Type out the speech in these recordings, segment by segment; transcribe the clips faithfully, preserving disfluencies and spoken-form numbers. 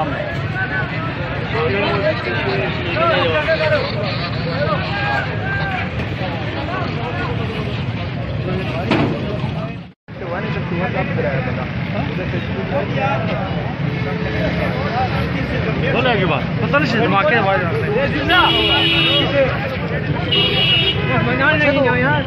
सामने। बोले की बात पता नहीं धमाके आवाज यार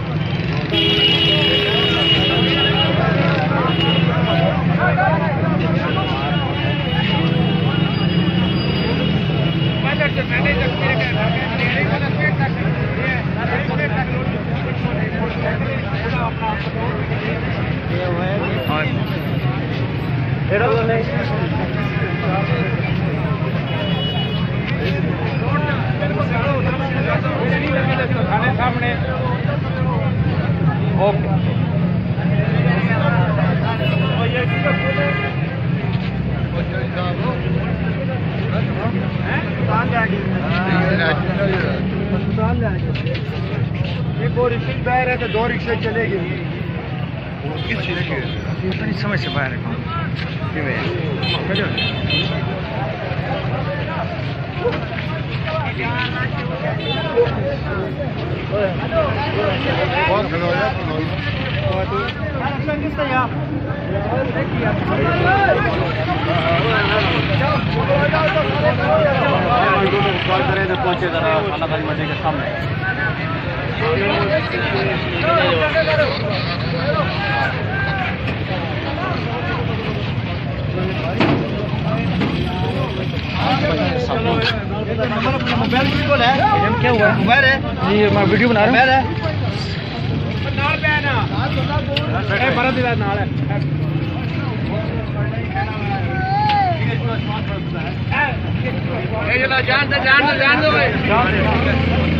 सामने ओके वो रिक्शे बाहर है तो दो रिक्शे चलेगी इतनी समय से बाहर है कॉल करें तो पहुंचे जरा खाना खाली मंडी के सामने। मोबाइल बिल्कुल है क्या हुआ मोबाइल है जी मैं वीडियो बना रहा हूँ जान दो जान दो जान दो